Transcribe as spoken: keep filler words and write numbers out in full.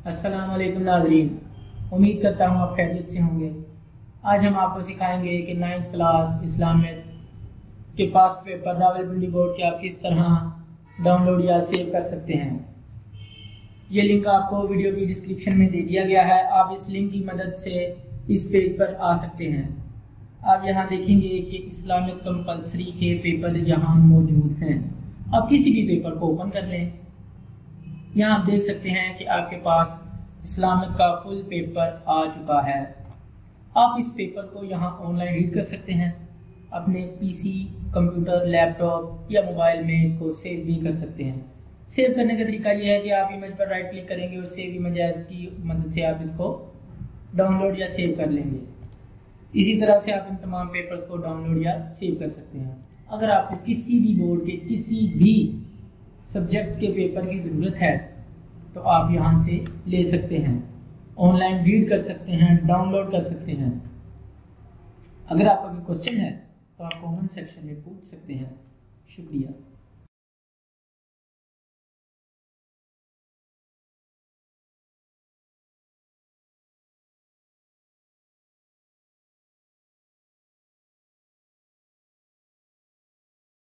अस्सलाम वालेकुम नाज़रीन, उम्मीद करता हूँ आप खैरियत से होंगे। आज हम आपको सिखाएंगे कि नाइन्थ क्लास इस्लामियत के पास पेपर रावलपिंडी बोर्ड के आप किस तरह डाउनलोड या सेव कर सकते हैं। ये लिंक आपको वीडियो की डिस्क्रिप्शन में दे दिया गया है। आप इस लिंक की मदद से इस पेज पर आ सकते हैं। आप यहाँ देखेंगे कि इस्लामियत कंपल्सरी के पेपर यहाँ मौजूद हैं। आप किसी भी पेपर को ओपन कर लें। यहाँ आप देख सकते हैं कि आपके पास इस्लामिक का फुल पेपर आ चुका है। आप इस पेपर को यहाँ ऑनलाइन रीड कर सकते हैं। अपने पीसी, कंप्यूटर, लैपटॉप या मोबाइल में इसको सेव भी कर सकते हैं। सेव करने का तरीका यह है कि आप इमेज पर राइट क्लिक करेंगे और सेव इमेज एज की मदद से आप इसको डाउनलोड या सेव कर लेंगे। इसी तरह से आप इन तमाम पेपर्स को डाउनलोड या सेव कर सकते हैं। अगर आपको किसी भी बोर्ड के किसी भी सब्जेक्ट के पेपर की ज़रूरत है तो आप यहाँ से ले सकते हैं, ऑनलाइन रीड कर सकते हैं, डाउनलोड कर सकते हैं। अगर आपका कोई क्वेश्चन है तो आप कमेंट सेक्शन में पूछ सकते हैं। शुक्रिया।